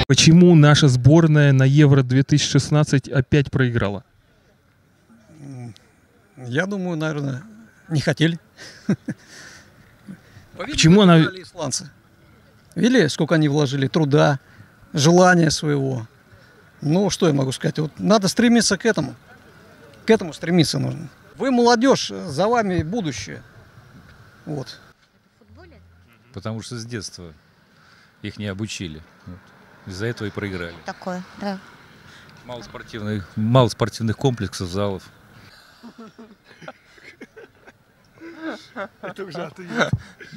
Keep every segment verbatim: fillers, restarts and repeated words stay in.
Почему наша сборная на Евро две тысячи шестнадцать опять проиграла? Я думаю, наверное, не хотели. Почему она... Исландцы. Видели, сколько они вложили труда, желания своего. Ну, что я могу сказать? Вот надо стремиться к этому. К этому стремиться нужно. Вы молодежь, за вами будущее. Вот. Потому что с детства их не обучили. Вот. Из-за этого и проиграли. Такое, да. Мало спортивных, мало спортивных комплексов, залов. Это уже ответ.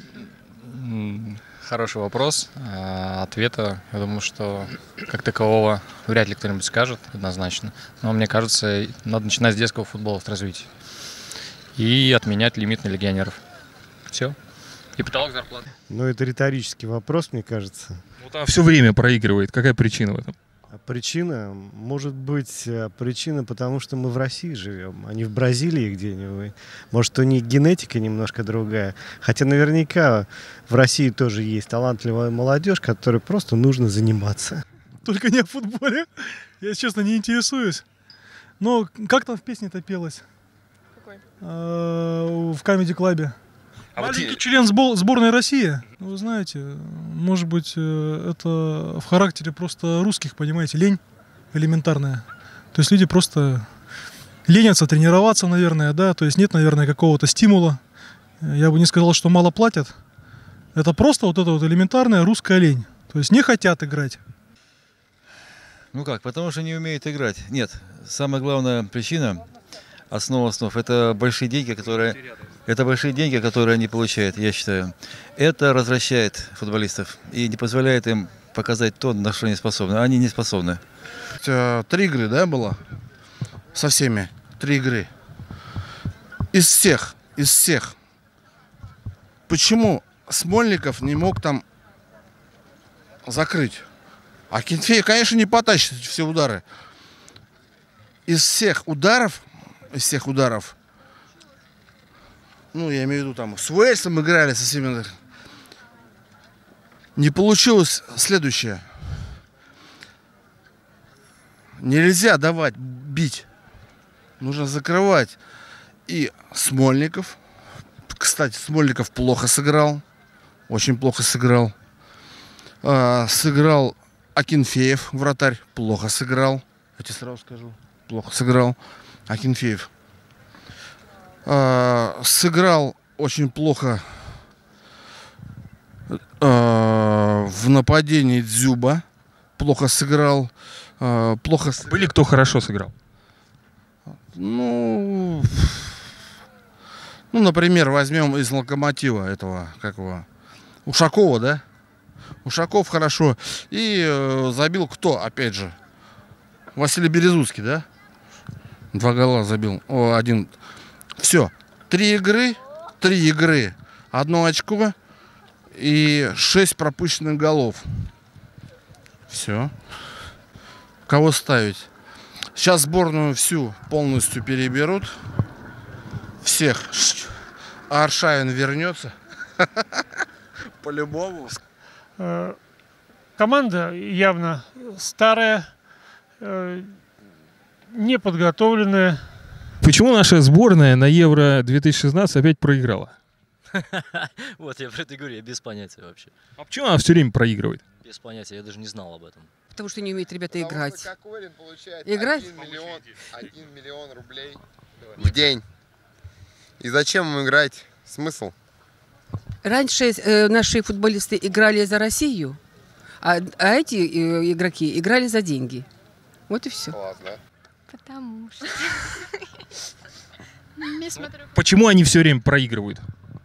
Хороший вопрос. Ответа, я думаю, что как такового вряд ли кто-нибудь скажет однозначно. Но мне кажется, надо начинать с детского футбола в развитии. И отменять лимит на легионеров. Все. И потолок зарплаты. Ну, это риторический вопрос, мне кажется. Вот она все время проигрывает. Какая причина в этом? А причина, может быть, причина, потому что мы в России живем, а не в Бразилии где-нибудь. Может, у них генетика немножко другая. Хотя наверняка в России тоже есть талантливая молодежь, которой просто нужно заниматься. Только не о футболе. Я, если честно, не интересуюсь. Но как там в песне-то пелось? Какой? В Comedy Club. А Маленький вот... член сбор... сборной России. Вы знаете, может быть, это в характере просто русских, понимаете, лень элементарная. То есть люди просто ленятся тренироваться, наверное, да, то есть нет, наверное, какого-то стимула. Я бы не сказал, что мало платят. Это просто вот эта вот элементарная русская лень. То есть не хотят играть. Ну как, потому что не умеют играть. Нет, самая главная причина, основа основ, это большие деньги, которые... Это большие деньги, которые они получают, я считаю. Это развращает футболистов и не позволяет им показать то, на что они способны. Они не способны. Три игры, да, было? Со всеми. Три игры. Из всех, из всех. Почему Смольников не мог там закрыть? А Кенфеев, конечно, не потащит все удары. Из всех ударов, из всех ударов, ну, я имею в виду, там, с Уэльсом играли со всеми. Не получилось следующее. Нельзя давать бить. Нужно закрывать. И Смольников. Кстати, Смольников плохо сыграл. Очень плохо сыграл. А, сыграл Акинфеев, вратарь. Плохо сыграл. Я тебе сразу скажу. Плохо сыграл Акинфеев. Uh, сыграл очень плохо uh, в нападении Дзюба. Плохо сыграл. Uh, плохо сыграл. Были кто хорошо сыграл? Ну, ну, например, возьмем из Локомотива этого, как его, Ушакова, да? Ушаков хорошо. И uh, забил кто, опять же? Василий Березуцкий, да? Два гола забил. О, один. Все. Три игры, три игры, одно очко и шесть пропущенных голов. Все. Кого ставить? Сейчас сборную всю полностью переберут. Всех. А Аршавин вернется. По-любому. Команда явно старая, неподготовленная. Почему наша сборная на Евро две тысячи шестнадцать опять проиграла? Вот, я про это говорю, я без понятия вообще. А почему она все время проигрывает? Без понятия, я даже не знал об этом. Потому что не умеют ребята Потому играть. Что Кокорин получает играть? один миллион, один миллион рублей в день. И зачем ему играть? Смысл? Раньше э, наши футболисты играли за Россию, а, а эти э, игроки играли за деньги. Вот и все. Класс, да? Потому что... Почему они все время проигрывают?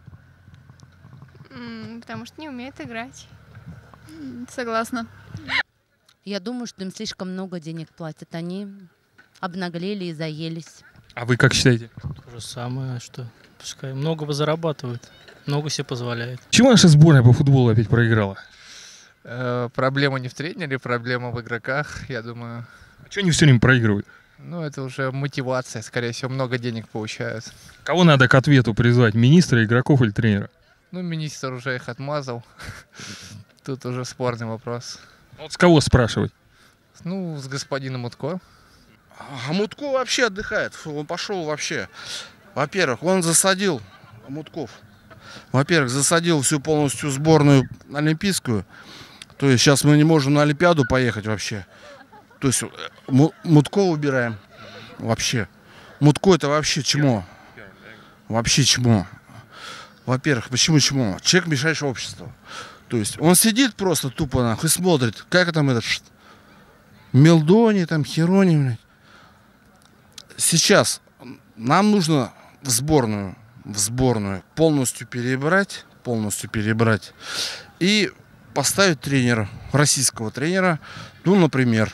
Потому что не умеют играть. Согласна. Я думаю, что им слишком много денег платят. Они обнаглели и заелись. А вы как считаете? То же самое, что пускай много зарабатывают, много себе позволяет. Почему наша сборная по футболу опять проиграла? Э, проблема не в тренере, проблема в игроках, я думаю. А что они все время проигрывают? Ну, это уже мотивация, скорее всего, много денег получают. Кого надо к ответу призвать? Министра, игроков или тренера? Ну, министр уже их отмазал. Тут уже спорный вопрос. Вот с кого спрашивать? Ну, с господином Мутко. А Мутко вообще отдыхает. Фу, он пошел вообще. Во-первых, он засадил, Мутков, во-первых, засадил всю полностью сборную олимпийскую. То есть сейчас мы не можем на Олимпиаду поехать вообще. То есть Мутко убираем вообще. Мутко это вообще чмо. Вообще чмо. Во-первых, почему чмо? Человек мешающий обществу. То есть он сидит просто тупо нахуй и смотрит, как там этот Мелдони, там Херони, блядь. Сейчас нам нужно в сборную, в сборную полностью перебрать, полностью перебрать и поставить тренера, российского тренера, ну, например,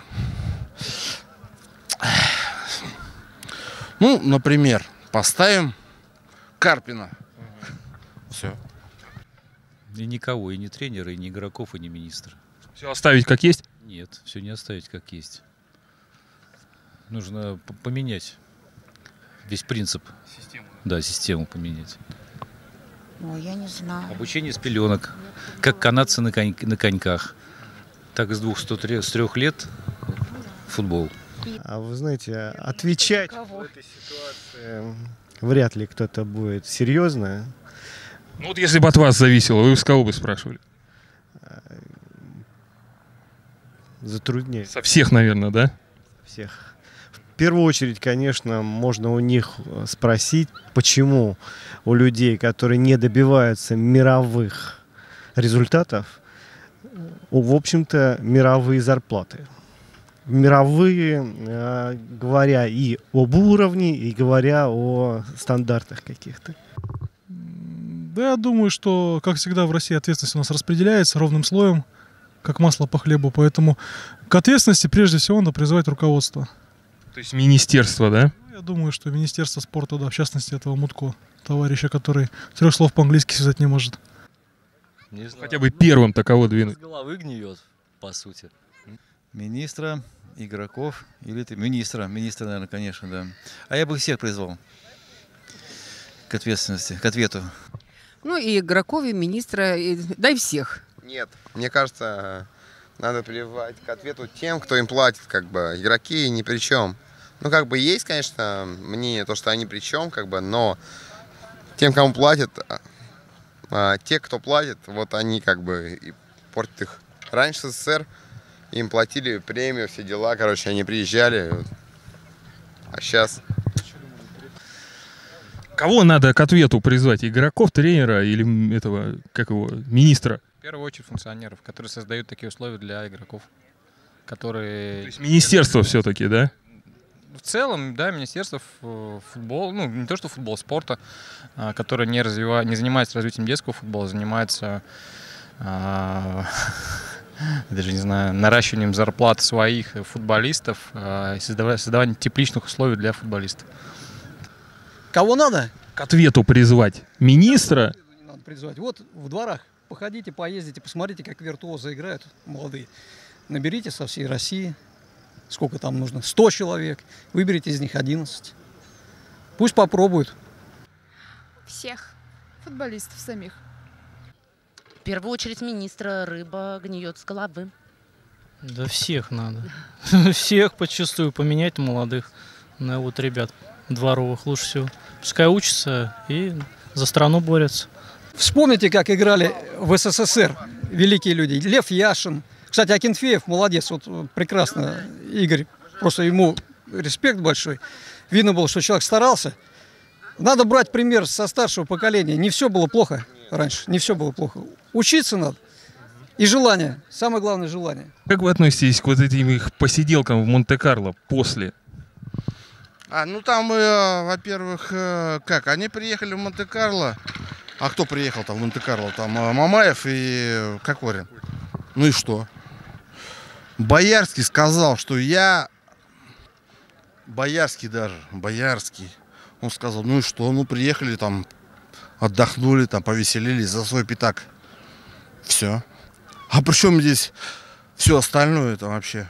ну, например, поставим Карпина. Все. И никого, и не тренера, и не игроков, и не министра. Все оставить как есть? Нет, все не оставить как есть. Нужно поменять весь принцип. Систему. Да, систему поменять. Ой, я не знаю. Обучение с пеленок. Как канадцы на, конь, на коньках. Так и с двух, с трех лет футбол. А вы знаете, отвечать в этой ситуации вряд ли кто-то будет серьезно. Ну вот если бы от вас зависело, вы с кого бы спрашивали? Затрудняет. Со всех, наверное, да? Всех. В первую очередь, конечно, можно у них спросить, почему у людей, которые не добиваются мировых результатов, в общем-то, мировые зарплаты. Мировые, говоря и об уровне, и говоря о стандартах каких-то. Да, я думаю, что, как всегда, в России ответственность у нас распределяется ровным слоем, как масло по хлебу. Поэтому к ответственности прежде всего надо призывать руководство. То есть министерство, да? Я думаю, что Министерство спорта, да, в частности, этого Мутко, товарища, который трех слов по-английски связать не может. Не знаю. Хотя бы первым таково двинуть. С головы гниет, по сути. Министра, игроков или ты? Министра, министра, наверное, конечно, да. А я бы всех призвал к ответственности, к ответу. Ну и игроков, и министра, и, да и всех. Нет, мне кажется, надо прививать к ответу тем, кто им платит, как бы, игроки ни при чем. Ну, как бы, есть, конечно, мнение, то, что они при чем, как бы, но тем, кому платят, а, те, кто платит, вот они, как бы, и портят их. Раньше в СССР им платили премию, все дела, короче, они приезжали, а сейчас... Кого надо к ответу призвать? Игроков, тренера или этого, как его, министра? В первую очередь функционеров, которые создают такие условия для игроков, которые... То есть министерство все-таки, да? В целом, да, министерство футбола, ну, не то что футбол, спорта, которое не, развивает, не занимается развитием детского футбола, занимается, а, даже не знаю, наращиванием зарплат своих футболистов, а, создавая, создаванием тепличных условий для футболистов. Кого надо? К ответу призвать министра. Надо призвать. Вот в дворах походите, поездите, посмотрите, как виртуозы играют молодые. Наберите со всей России, сколько там нужно, сто человек, выберите из них одиннадцать. Пусть попробуют. Всех футболистов самих. В первую очередь министра, рыба гниет с головы. Да всех надо. Всех подчастую поменять молодых на вот ребят дворовых лучше всего. Пускай учатся и за страну борются. Вспомните, как играли в СССР великие люди. Лев Яшин. Кстати, Акинфеев молодец, вот прекрасно, Игорь, просто ему респект большой. Видно было, что человек старался. Надо брать пример со старшего поколения. Не все было плохо раньше, не все было плохо. Учиться надо. И желание, самое главное желание. Как вы относитесь к вот этим их посиделкам в Монте-Карло после? А, ну там, э, во-первых, э, как, они приехали в Монте-Карло. А кто приехал там в Монте-Карло? Там э, Мамаев и э, Кокорин. Ну и что? Боярский сказал, что я... Боярский даже, Боярский. Он сказал, ну и что? Ну приехали там, отдохнули, там повеселились за свой пятак. Все. А при чем здесь все остальное там вообще?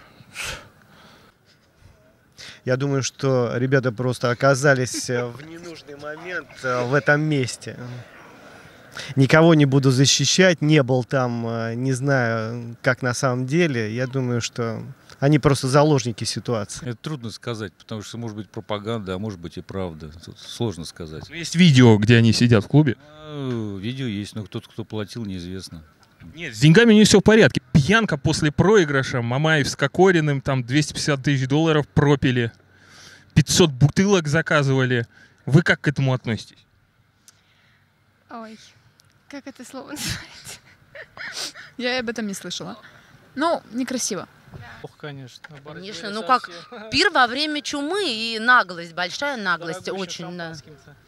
Я думаю, что ребята просто оказались в ненужный момент в этом месте. никого не буду защищать, не был там, не знаю, как на самом деле. Я думаю, что они просто заложники ситуации. Это трудно сказать, потому что может быть пропаганда, а может быть и правда. Тут сложно сказать. Есть видео, где они сидят в клубе? А, видео есть, но тот, кто платил, неизвестно. Нет, с деньгами не все в порядке. Пьянка после проигрыша. Мамаев с Кокориным там двести пятьдесят тысяч долларов пропили. пятьсот бутылок заказывали. Вы как к этому относитесь? Ой, как это слово называется? Я и об этом не слышала. Ну, некрасиво. Ох, конечно. Конечно, ну как пир во время чумы и наглость, большая наглость, очень, да.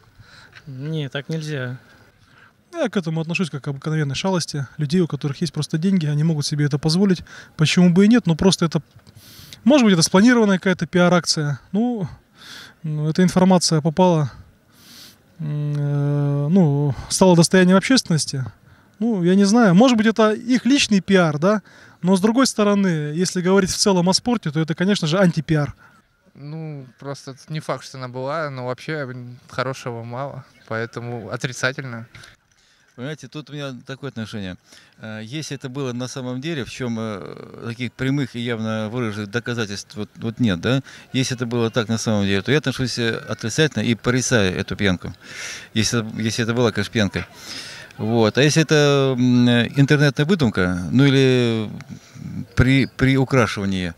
Не, так нельзя. Я к этому отношусь как к обыкновенной шалости. Людей, у которых есть просто деньги, они могут себе это позволить. Почему бы и нет, но просто это... Может быть, это спланированная какая-то пиар-акция. Ну, эта информация попала, э, ну, стала достоянием общественности. Ну, я не знаю, может быть, это их личный пиар, да? Но, с другой стороны, если говорить в целом о спорте, то это, конечно же, антипиар. Ну, просто не факт, что она была, но вообще хорошего мало, поэтому отрицательно. Понимаете, тут у меня такое отношение. Если это было на самом деле, в чем таких прямых и явно выраженных доказательств вот, вот нет, да? Если это было так на самом деле, то я отношусь отрицательно и порицаю эту пьянку. Если, если это была, конечно, пьянка. Вот. А если это интернетная выдумка, ну или при, при украшивании,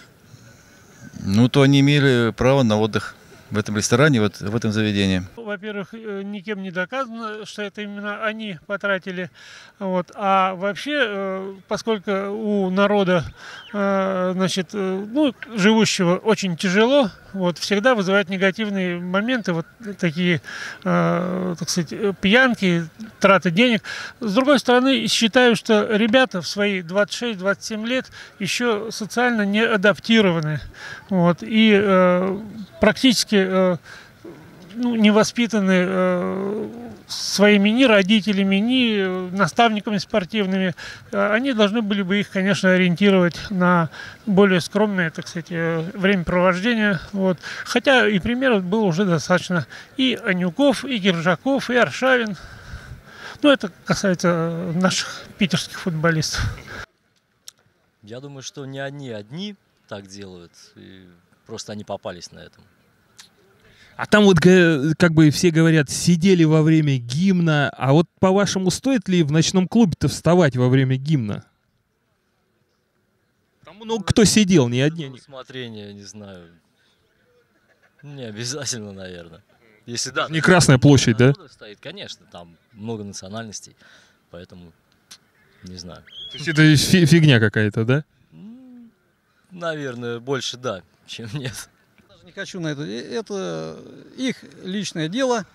ну то они имели право на отдых в этом ресторане, вот в этом заведении. Во-первых, никем не доказано, что это именно они потратили. Вот. А вообще, поскольку у народа, значит, ну, живущего очень тяжело, вот, всегда вызывают негативные моменты, вот такие, так сказать, пьянки, траты денег. С другой стороны, считаю, что ребята в свои двадцать шесть — двадцать семь лет еще социально не адаптированы. Вот, и э, практически э, ну, не воспитаны э, своими ни родителями, ни наставниками спортивными. Они должны были бы их, конечно, ориентировать на более скромное, так сказать, времяпровождение. Вот. Хотя и примеров было уже достаточно. И Анюков, и Киржаков, и Аршавин. Ну, это касается наших питерских футболистов. Я думаю, что не они одни так делают, и просто они попались на этом. А там вот как бы все говорят, сидели во время гимна. А вот по-вашему, стоит ли в ночном клубе-то вставать во время гимна? Там, ну, кто сидел, не одни. Усмотрение, не знаю. Не обязательно, наверное. Если да. Не Красная площадь, да? Стоит, конечно, там много национальностей, поэтому не знаю. То есть это фигня какая-то, да? Наверное, больше да, чем нет. Не хочу на это. Это их личное дело.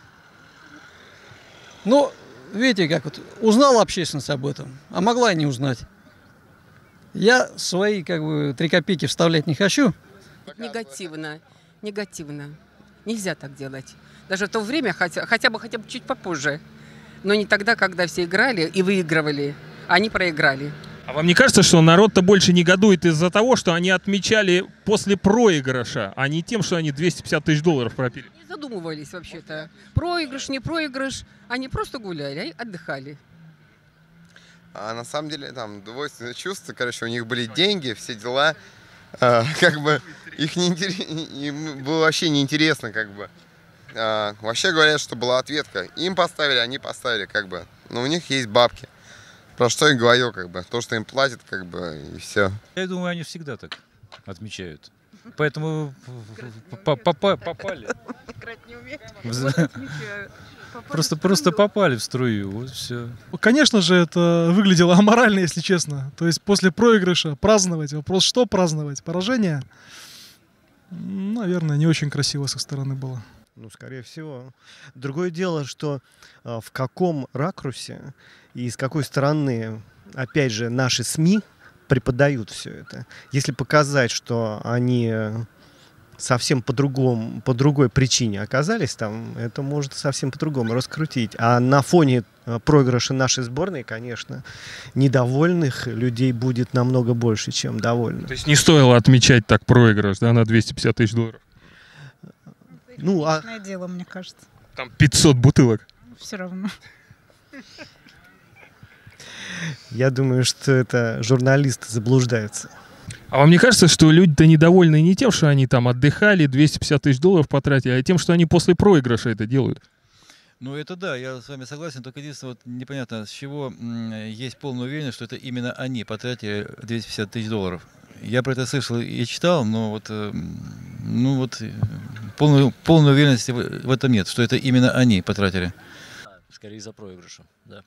Но, видите, как вот узнала общественность об этом, а могла и не узнать. Я свои, как бы, три копейки вставлять не хочу. Негативно, негативно. Нельзя так делать. Даже в то время, хотя, хотя бы хотя бы чуть попозже. Но не тогда, когда все играли и выигрывали, а они проиграли. А вам не кажется, что народ-то больше негодует из-за того, что они отмечали после проигрыша, а не тем, что они двести пятьдесят тысяч долларов пропили? Не задумывались вообще-то. Проигрыш, не проигрыш. Они просто гуляли, отдыхали. А на самом деле там двойственные чувства. Короче, у них были деньги, все дела. А, как бы их не интерес... им было вообще неинтересно, как бы. А, вообще говорят, что была ответка. Им поставили, они поставили, как бы. Но у них есть бабки. Про что я говорю, как бы, то, что им платят, как бы, и все. Я думаю, они всегда так отмечают. Поэтому попали. Играть не умеют. Просто, просто попали в струю, вот все. Конечно же, это выглядело аморально, если честно. То есть после проигрыша праздновать. Вопрос, что праздновать? Поражение? Наверное, не очень красиво со стороны было. Ну, скорее всего. Другое дело, что э, в каком ракурсе и с какой стороны, опять же, наши СМИ преподают все это. Если показать, что они совсем по-другому, по другой причине оказались там, это может совсем по-другому раскрутить. А на фоне проигрыша нашей сборной, конечно, недовольных людей будет намного больше, чем довольных. То есть не стоило отмечать так проигрыш, да, на двести пятьдесят тысяч долларов? Ну, а... дело, мне кажется. Там пятьсот бутылок. Все равно. Я думаю, что это журналисты заблуждаются. А вам не кажется, что люди-то недовольны не тем, что они там отдыхали, двести пятьдесят тысяч долларов потратили, а тем, что они после проигрыша это делают? Ну, это да, я с вами согласен, только единственное, вот непонятно, с чего м, есть полная уверенность, что это именно они потратили двести пятьдесят тысяч долларов. Я про это слышал и читал, но вот, э, ну вот, э, полной, полной уверенности в, в этом нет, что это именно они потратили. Скорее из-за проигрыша, да.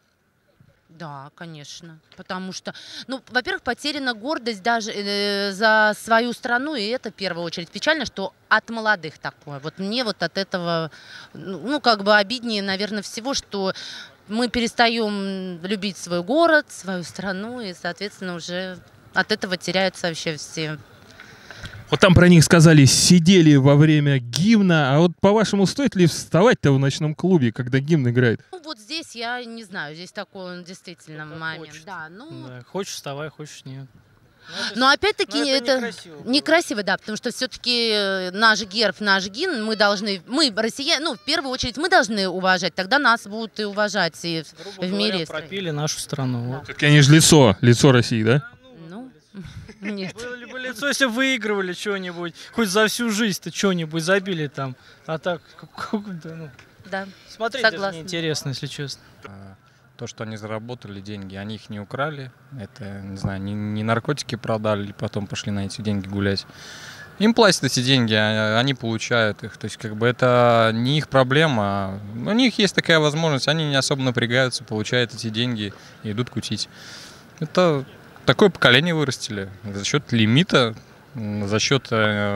Да, конечно. Потому что, ну, во-первых, потеряна гордость даже э, за свою страну, и это в первую очередь печально, что от молодых такое. Вот мне вот от этого, ну, как бы обиднее, наверное, всего, что мы перестаем любить свой город, свою страну, и, соответственно, уже от этого теряются вообще все. Вот там про них сказали, сидели во время гимна, а вот по-вашему, стоит ли вставать-то в ночном клубе, когда гимн играет? Ну, вот здесь я не знаю, здесь такой он действительно момент. Хочет. Да, ну... Да, хочешь вставай, хочешь нет. Но опять-таки но это это некрасиво было. некрасиво, да, потому что все-таки наш герб, наш гимн, мы должны, мы, россияне, ну, в первую очередь, мы должны уважать, тогда нас будут и уважать и в, Грубо в говоря, мире. пропили нашу страну. Вот. Все-таки они же лицо, лицо России, да? Ну, нет. Было бы лицо, если выигрывали что-нибудь, хоть за всю жизнь-то что-нибудь забили там, а так, да, ну, Да, смотреть даже согласна. неинтересно, если честно. То, что они заработали деньги, они их не украли. Это, не знаю, не, не наркотики продали, потом пошли на эти деньги гулять. Им платят эти деньги, а они получают их. То есть, как бы, это не их проблема. У них есть такая возможность, они не особо напрягаются, получают эти деньги и идут кутить. Это такое поколение вырастили за счет лимита, за счет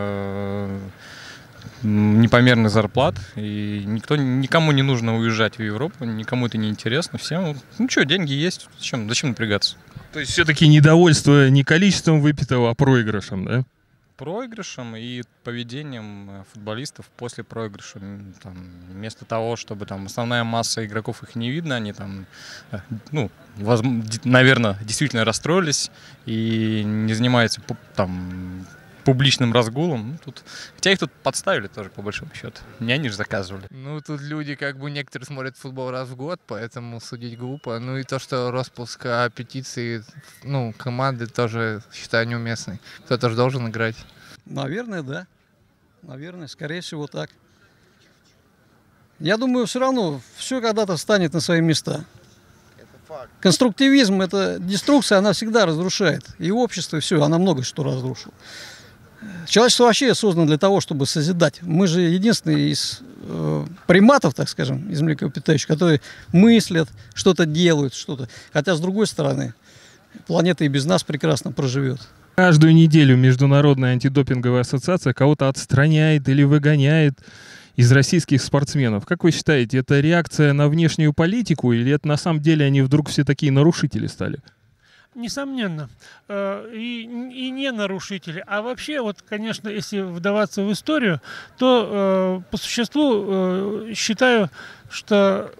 э, непомерных зарплат, и никто, никому не нужно уезжать в Европу, никому это не интересно, всем, ну что, деньги есть, зачем, зачем напрягаться? То есть все-таки недовольство не количеством выпитого, а проигрышем, да? Проигрышем и поведением футболистов после проигрыша. Там, вместо того, чтобы там основная масса игроков, их не видно, они там, ну, воз... наверное, действительно расстроились и не занимаются там публичным разгулом. Ну, тут... Хотя их тут подставили тоже, по большому счету. Не они же заказывали. Ну, тут люди, как бы, некоторые смотрят футбол раз в год, поэтому судить глупо. Ну и то, что распуск петиции, ну, команды тоже, считаю, неуместный. Кто-то же должен играть. Наверное, да. Наверное, скорее всего, так. Я думаю, все равно все когда-то встанет на свои места. Конструктивизм, это деструкция, она всегда разрушает. И общество, и все, она много что разрушила. Человечество вообще создано для того, чтобы созидать. Мы же единственные из э, приматов, так скажем, из млекопитающих, которые мыслят, что-то делают, что-то. Хотя, с другой стороны, планета и без нас прекрасно проживет. Каждую неделю Международная антидопинговая ассоциация кого-то отстраняет или выгоняет из российских спортсменов. Как вы считаете, это реакция на внешнюю политику или это на самом деле они вдруг все такие нарушители стали? Несомненно. И, и не нарушители. А вообще, вот, конечно, если вдаваться в историю, то по существу считаю, что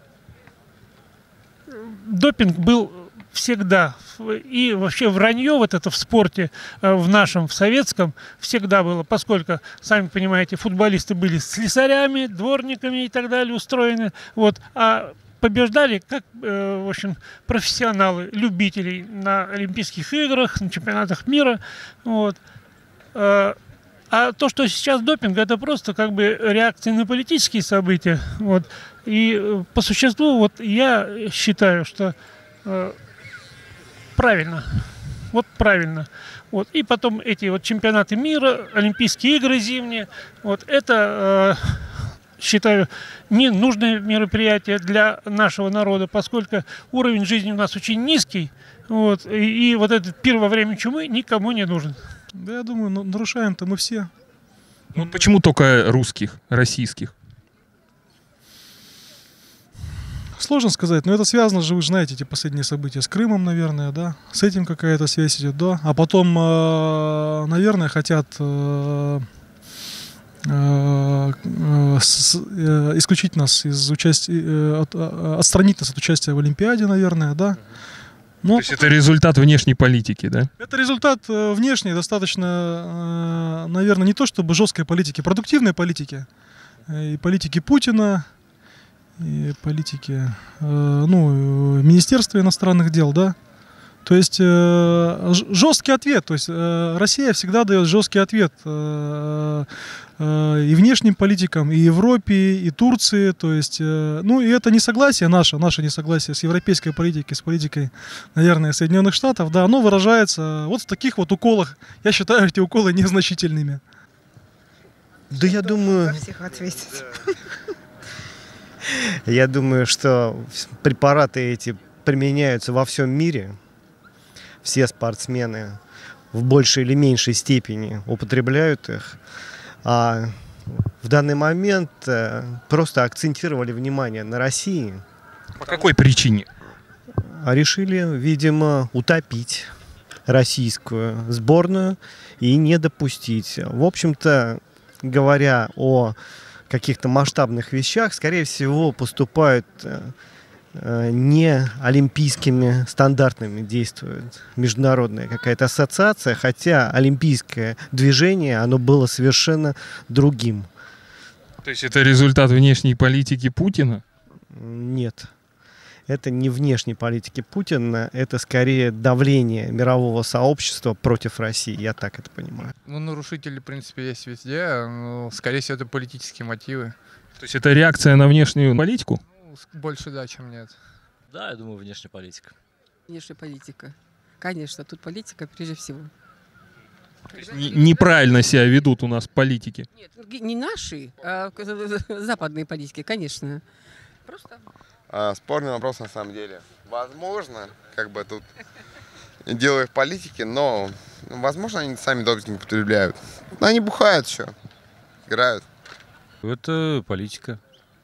допинг был всегда. И вообще вранье вот это в спорте, в нашем, в советском, всегда было, поскольку, сами понимаете, футболисты были слесарями, дворниками и так далее устроены. Вот, а побеждали как, э, в общем, профессионалы, любители на Олимпийских играх, на чемпионатах мира. Вот. А, а то, что сейчас допинг, это просто как бы реакция на политические события. Вот. И э, по существу вот я считаю, что э, правильно. Вот правильно. Вот. И потом эти вот чемпионаты мира, Олимпийские игры зимние, вот это... Э, считаю, ненужное мероприятие для нашего народа, поскольку уровень жизни у нас очень низкий, вот, и, и вот этот пир во время чумы никому не нужен. Да, я думаю, нарушаем-то мы все. Ну, почему только русских, российских? Сложно сказать, но это связано же, вы же знаете, эти последние события с Крымом, наверное, да, с этим какая-то связь идет, да, а потом, наверное, хотят исключить нас из участия, отстранить нас от участия в Олимпиаде, наверное, да. Но то есть это результат внешней политики, да? Это результат внешней, достаточно, наверное, не то чтобы жесткой политики, продуктивной политики, и политики Путина, и политики, э, ну, Министерство иностранных дел, да. То есть э, жесткий ответ, то есть э, Россия всегда дает жесткий ответ э, э, и внешним политикам, и Европе, и Турции, то есть, э, ну и это несогласие наше, наше несогласие с европейской политикой, с политикой, наверное, Соединенных Штатов, да, оно выражается вот в таких вот уколах. Я считаю эти уколы незначительными. Да я думаю... Всех ответить. Я думаю, что препараты эти применяются во всем мире. Все спортсмены в большей или меньшей степени употребляют их. А в данный момент просто акцентировали внимание на России. По какой причине? А решили, видимо, утопить российскую сборную и не допустить. В общем-то, говоря о каких-то масштабных вещах, скорее всего, поступают не олимпийскими стандартами, действует международная какая-то ассоциация, хотя олимпийское движение, оно было совершенно другим. То есть это результат внешней политики Путина? Нет. Это не внешней политики Путина, это скорее давление мирового сообщества против России, я так это понимаю. Ну, нарушители, в принципе, есть везде, но, скорее всего, это политические мотивы. То есть это реакция на внешнюю политику? Больше да, чем нет. Да, я думаю, внешняя политика. Внешняя политика. Конечно, тут политика прежде всего. Неправильно себя ведут у нас политики. Нет, не наши, а западные политики, конечно. Просто... А, спорный вопрос на самом деле. Возможно, как бы тут дело в политике, но возможно они сами допинг употребляют. Но они бухают еще, играют. Это политика.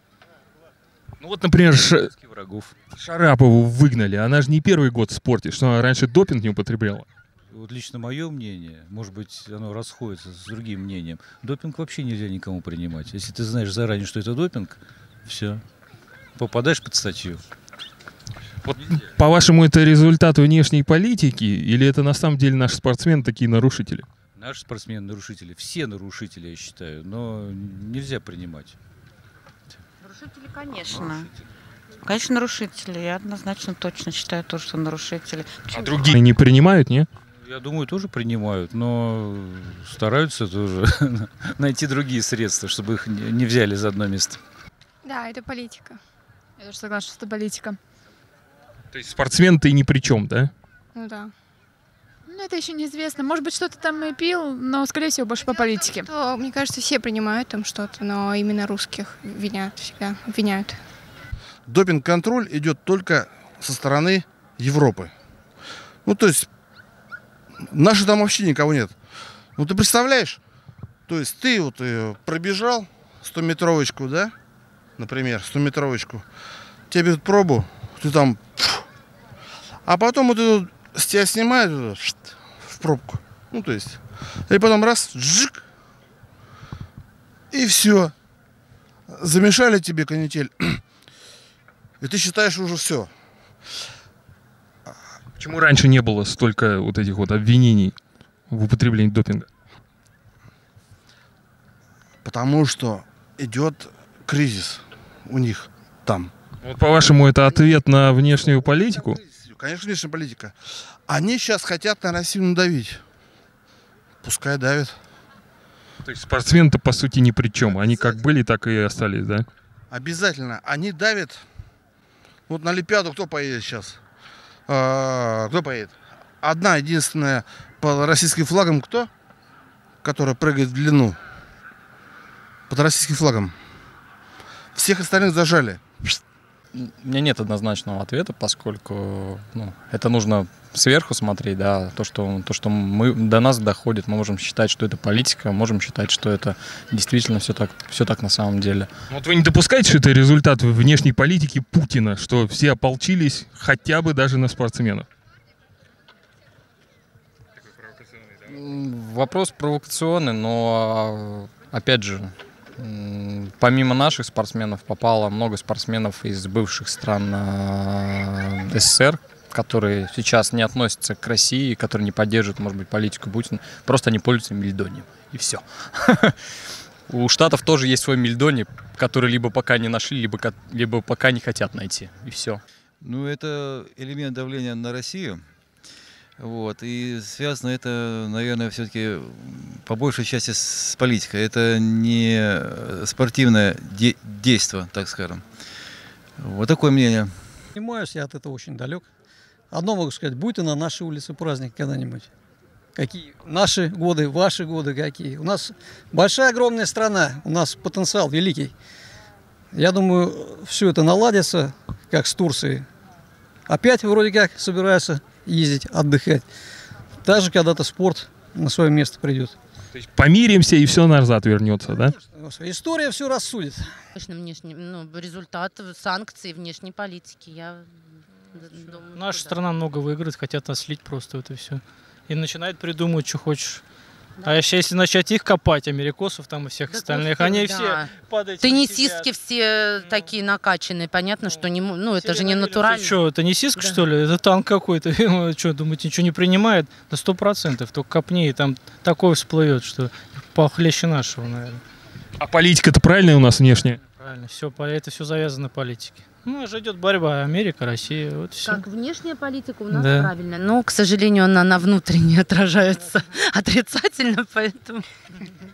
Ну вот, например, Ш... врагов. Шарапову выгнали. Она же не первый год в спорте, что она раньше допинг не употребляла. Вот лично мое мнение, может быть, оно расходится с другим мнением. Допинг вообще нельзя никому принимать. Если ты знаешь заранее, что это допинг, все, попадаешь под статью. Вот, по-вашему, это результат внешней политики или это на самом деле наши спортсмены такие нарушители? Наши спортсмены нарушители, все нарушители, я считаю, но нельзя принимать. Нарушители, конечно. Конечно, нарушители. Я однозначно точно считаю тоже, что нарушители. А другие не принимают, не? Я думаю, тоже принимают, но стараются тоже найти другие средства, чтобы их не взяли за одно место. Да, это политика. Я тоже согласна, что это политика. То есть спортсмен-то и ни при чем, да? Ну да. Ну, это еще неизвестно. Может быть, что-то там и пил, но, скорее всего, больше по политике. То, мне кажется, все принимают там что-то, но именно русских виняют всегда, обвиняют. Допинг-контроль идет только со стороны Европы. Ну, то есть, наши там вообще никого нет. Ну, ты представляешь? То есть, ты вот э, пробежал стометровочку, да? Например, стометровочку. Тебе берут пробу, ты там... А потом вот эту, с тебя снимают в пробку. Ну, то есть... И потом раз, джик, и все. Замешали тебе канитель. И ты считаешь уже все. Почему раньше не было столько вот этих вот обвинений в употреблении допинга? Потому что идет кризис у них там. Вот, по-вашему, это ответ на внешнюю политику? Конечно, внешняя политика. Они сейчас хотят на Россию надавить. Пускай давят. То есть спортсмены-то, по сути, ни при чем. Они как были, так и остались, да? Обязательно. Они давят. Вот на Олимпиаду кто поедет сейчас? А, кто поедет? Одна, единственная, под российским флагом кто? Которая прыгает в длину. Под российским флагом. Всех остальных зажали. У меня нет однозначного ответа, поскольку ну, это нужно сверху смотреть, да, то, что, то, что мы, до нас доходит, мы можем считать, что это политика, можем считать, что это действительно все так, все так на самом деле. Вот вы не допускаете, что это результат внешней политики Путина, что все ополчились хотя бы даже на спортсменов? Вопрос провокационный, но опять же, помимо наших спортсменов попало много спортсменов из бывших стран СССР, которые сейчас не относятся к России, которые не поддерживают, может быть, политику Путина, просто они пользуются мельдонием, и все. У Штатов тоже есть свой Мельдони, который либо пока не нашли, либо, либо пока не хотят найти. И все. Ну, это элемент давления на Россию. Вот. И связано это, наверное, все-таки по большей части с политикой. Это не спортивное де- действо, так скажем. Вот такое мнение. Понимаюсь, я от этого очень далек. Одно могу сказать, будет и на нашей улице праздник когда-нибудь. Какие наши годы, ваши годы какие. У нас большая, огромная страна, у нас потенциал великий. Я думаю, все это наладится, как с Турцией. Опять вроде как собираются ездить, отдыхать. Также когда-то спорт на свое место придет. То есть помиримся, и все назад вернется, да? Конечно, история все рассудит. Конечно, внешне, ну, результат санкций внешней политики. Я думаю, Наша что страна много выиграет, хотят нас слить просто это все. И начинают придумывать, что хочешь. Да. А еще если начать их копать, америкосов там и всех да остальных, они да. все падают. Теннисистки все ну. такие накачанные, понятно, что не, ну, это же не натурально. Это что, теннисистка, да. что ли? Это танк какой-то. Что, думаете, ничего не принимает? Да сто процентов. Только копни, и там такое всплывет, что похлеще нашего, наверное. А политика-то правильная у нас внешняя? Правильно, все, это все завязано на политике. Ну, же идет борьба Америка, Россия, вот все. Как внешняя политика у нас да. правильная, но, к сожалению, она на внутренней отражается отрицательно, поэтому...